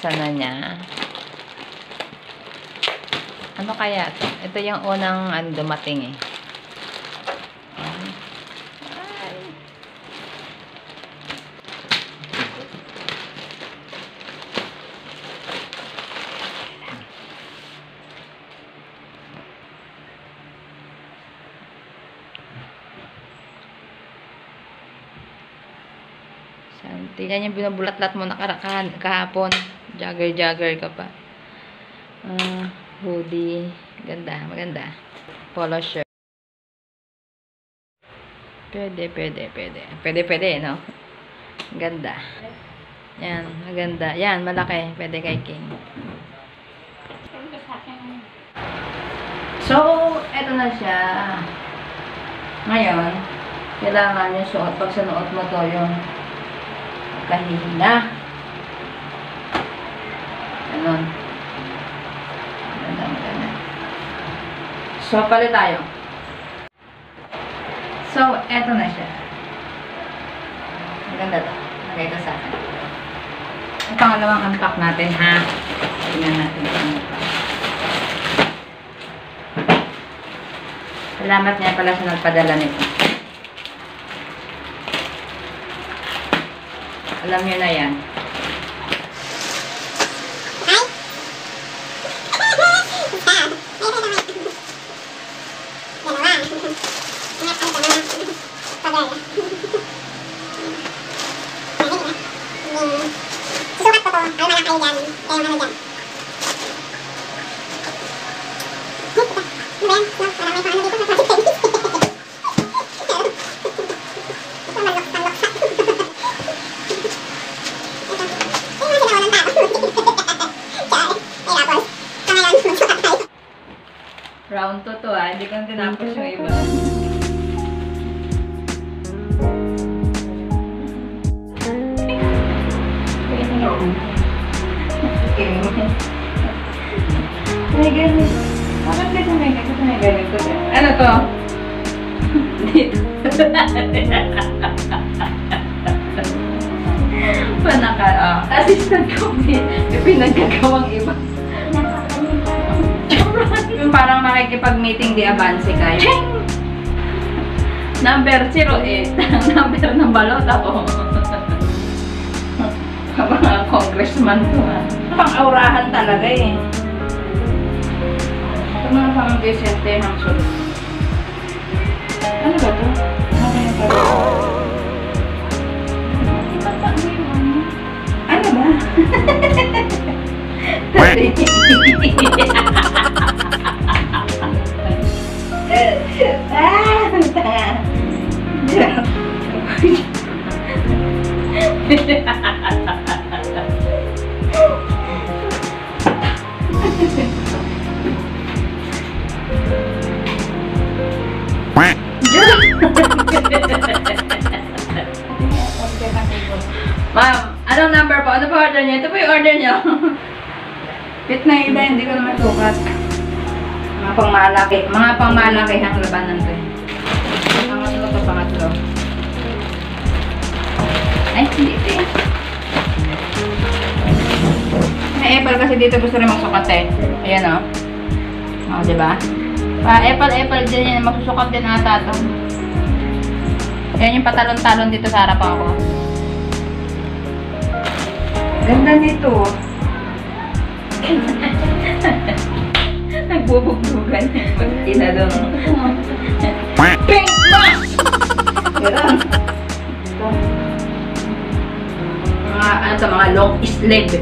binuksan na niya. Ano kaya ito? Ito yung unang dumating eh. Ay. Tingnan yung binubulat-lat mo na kahapon. Jagger ka pa. Hoodie. Ganda, maganda. Polo shirt. Pwede, no? Ganda. Yan, maganda. Yan, malaki. Pwede kay King. So, eto na siya. Ngayon, kailangan yung suot. Pag sinuot mo to, yung kahina. Ganon. Maganda. So, palit tayo. So, eto na siya. Maganda to. Maganda sa akin. Ang pangalawang unpack natin, ha? Tingnan natin ito. Salamat niya pala sa nagpadala nito. Alam niyo na yan. Susukat ko to. Ano malaki dyan. Kaya ano dyan. Ano ba yan? Parang may paano dito. Round to ha. Hindi ko na tinapos yung iba. May ganun. Bakit kasi may ganun? Ano to? Dito. Panaka, assistant ko. Yung pinagkagawang iba. Yung parang makikipag-meeting di avance kayo. Number 08. Number ng balot ako. Mga congressman to ha. Pang-aurahan talaga eh. Ito mga pang-desente ng sulot. Ano ba to? Ano ba? Ma'am, anong number po? Ano po order niyo? Ito po yung order niyo. Fit na iba, hindi ko naman sukat. Mga pangmalaki ang labanan to eh. Pangatlo to, pangatlo. Ay, hindi ito eh. May apple kasi dito gusto rin magsukat eh. Ayan o. O, diba? Apple din yan. Magsusukat din ata ito. Ayan yung patalon-talon dito sa harap ako. Ganda nito. Nagbubugbugan yung pag-ina doon. Pink box! Gano'n. Mga long sleeve.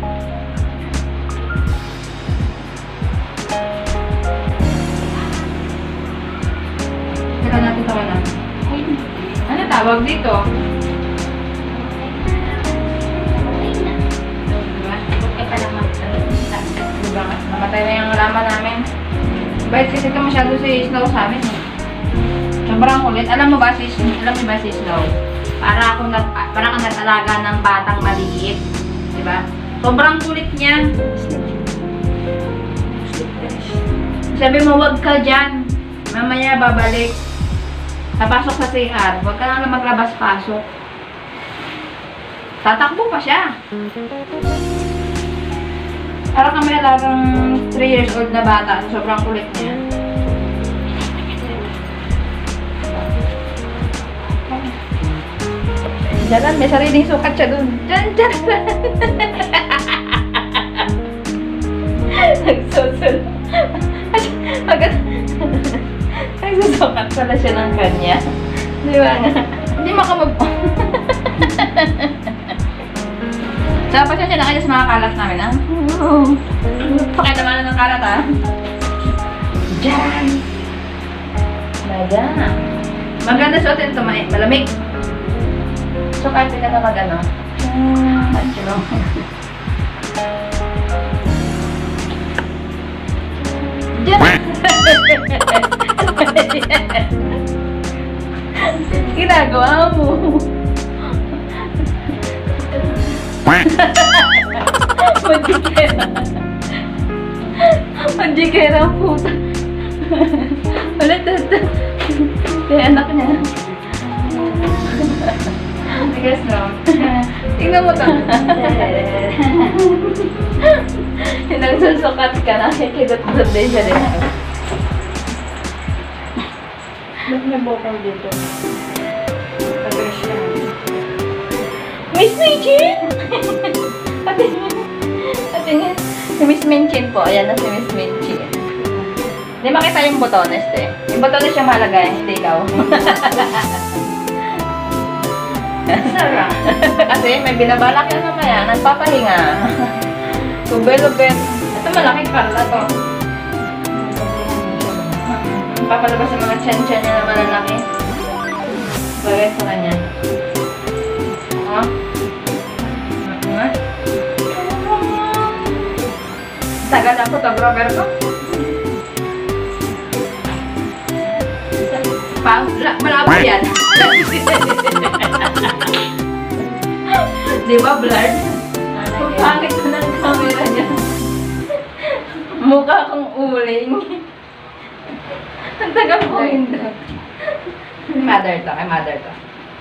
Teka natin ito na. Ano tawag dito? Namatay na yung laman namin. Bait kasi ito masyado si Snow sa amin. Sobrang kulit. Alam mo ba si Snow? Para kang nag-alaga ng batang maliit. Diba? Sobrang kulit niya. Sabi mo, wag ka dyan. Mamaya babalik. Napasok sa CR. Wag ka lang maglabas-pasok. Tatakbo pa siya. Parang kami larang 3 years old na bata. Sobrang kulit niya. Diyan, may sariling sukat siya dun. Diyan. Nagsusul. Agad. Nagsusukat pala siya ng kanya. Di ba nga? Hindi makamag... So, pasensya na kayo sa mga kalat namin, ha? Pakita mo na ng kalat, ha? Diyan! Diyan! Maganda suotin ito, malamig. So, kahit ka na mag-ano. Diyan! Ginagawa mo. Manjikera ang puta. Ulit. Kaya anak niya. Tigas no? Tingnan mo ito. Nagsusukat ka na. Kikidot-dot din siya rin. Ba't may bokal dito? Pag-rush yan. Miss Minchin! Ate niya. Si Miss Minchin po. Ayan na si Miss Minchin. Hindi makita yung botones eh. Yung botones yung mahalaga eh. Hindi ikaw. Sarap. Kasi may binabalak yan mamaya. Nagpapahinga. Lubel-lubel. Ito malaking karla to. Papalabas yung mga chan-chan niya na malalaki. Bagay sa kanya. Oh. Tagal ang photographer ko. Malabo yan. Di ba blurred? Pangit ko ng camera niya. Mukha kong uling. Ang tagal ko hindi. Mother to, kay mother to.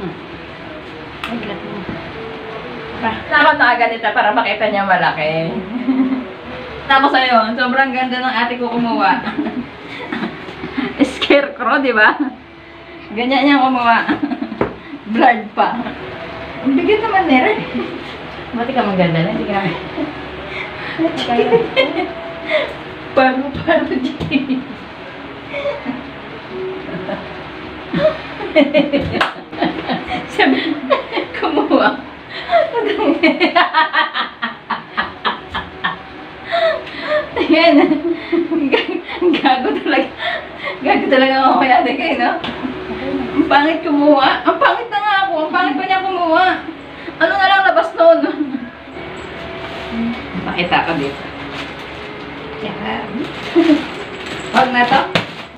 Nakot na ganito para makita niya malaki. Tapos sa'yo, sobrang ganda ng ate ko kumuha. Scarecrow, di ba? Ganyan niya kumuha. Blurred pa. Ang bigyan naman nila. Mati ka maganda na, hindi ka namin. Paro-paro dyan. Sabi, kumuha. Ayan. Gago talaga. Gago talaga ako kaya kayo, no? Ang pangit kumuha. Ang pangit na nga ako. Ang pangit pa niya kumuha. Ano na lang labas noon? Pakita ko dito. Yan. Huwag na to.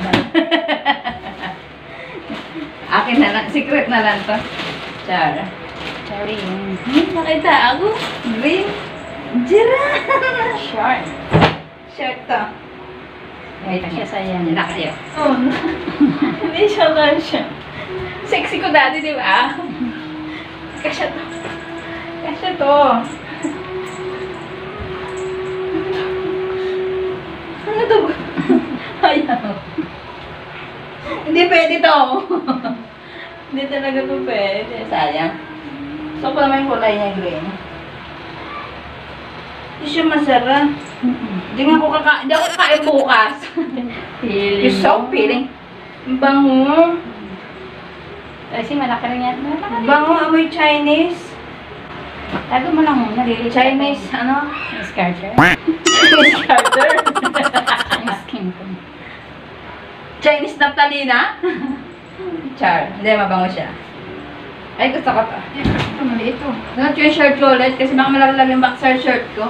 Akin na lang. Secret na lang to. Char. Charing. Nakita ako. Green. Jira. Short. Short to. Wait siya sa'yo. Nila kayo. Oh, no. Hindi siya kasya. Sexy ko dati, di ba? Kasya to. Kasya to. Ano to? Ayaw. Hindi pwede to. Hindi talaga to pwede. Sayang. So, pa naman yung kulay niya green. Hindi siya masarap. Hindi ako kakain bukas. You're so feeling. Bango. Kasi malaki rin yan. Bango, amoy Chinese. Tago mo lang muna. Chinese, ano? Miss Carter. Chinese Carter. Miss Kim ko. Chinese Naftalina? Char. Hindi, mabango siya. Ay, gusto ko to. Ito, mali ito. Not yung shirt ko ulit kasi baka malalag yung boxer shirt ko.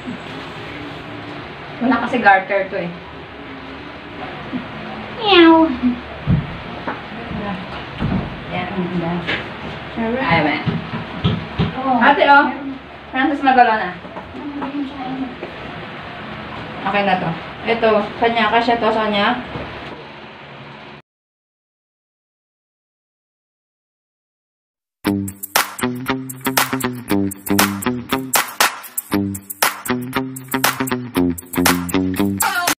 Wala kasi garter to eh. Meow. Yan. Ay, man. Ate, oh. Francis Magalo na. Okay na to. Ito, kanya. Kasya to sa kanya.